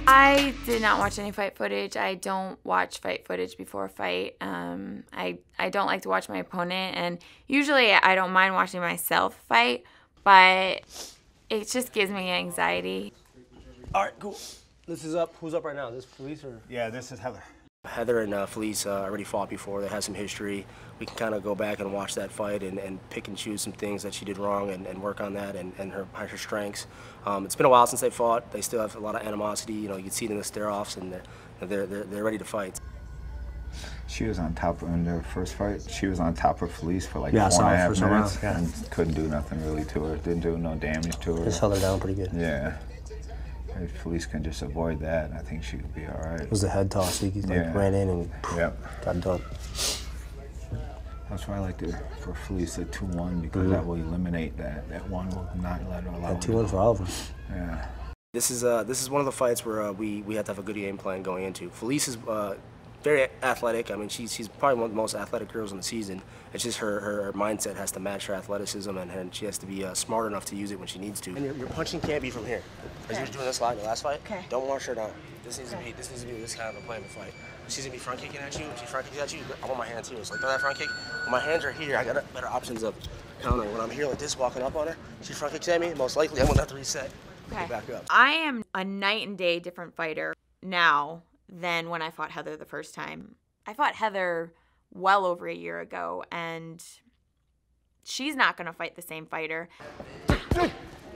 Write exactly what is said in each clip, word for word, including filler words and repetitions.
I did not watch any fight footage. I don't watch fight footage before a fight. Um, I, I don't like to watch my opponent, and usually I don't mind watching myself fight, but it just gives me anxiety. All right, cool. This is up. Who's up right now? This is Felice or? Yeah, this is Heather. Heather and uh, Felice uh, already fought before. They had some history. We can kind of go back and watch that fight and, and pick and choose some things that she did wrong and, and work on that and, and her, her strengths. Um, it's been a while since they fought. They still have a lot of animosity. You know, you can see it in the stare-offs, and they're, they're, they're, they're ready to fight. She was on top in their first fight. She was on top of Felice for like yeah, four and a half for minutes yeah. and couldn't do nothing really to her. Didn't do no damage to her. Just held her down pretty good. Yeah. If Felice can just avoid that, I think she could be all right. It was the head toss. He like, yeah. ran in and yep. got done. That's why I like to, for Felice, a two one, because mm-hmm. that will eliminate that. That one will not let her allow. two one for all of them. Yeah. This is uh, this is one of the fights where uh, we we have to have a good game plan going into. Felice is uh, very athletic. I mean, she's she's probably one of the most athletic girls in the season. It's just her her, her mindset has to match her athleticism, and, and she has to be uh, smart enough to use it when she needs to. And your, your punching can't be from here. As you were doing this a lot in the last fight. Okay. Don't wash her down. This needs okay. to be this needs to be this kind of a plan of fight. She's gonna be front kicking at you. When she front kicks at you, I want my hands here. So like throw that front kick. When my hands are here, I got better options of countering. When I'm here like this, walking up on her, she front kicks at me. Most likely, I'm gonna have to reset. Okay. Back up. I am a night and day different fighter now than when I fought Heather the first time. I fought Heather well over a year ago, and she's not gonna fight the same fighter. Okay.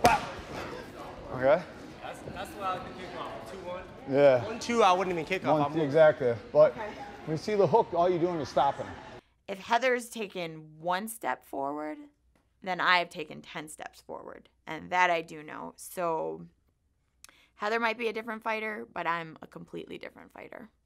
That's, that's the way I like to kick off. two one? Yeah. one two, I wouldn't even kick One, off. exactly. But okay. when you see the hook, all you're doing is stopping. If Heather's taken one step forward, then I've taken ten steps forward. And that I do know. So Heather might be a different fighter, but I'm a completely different fighter.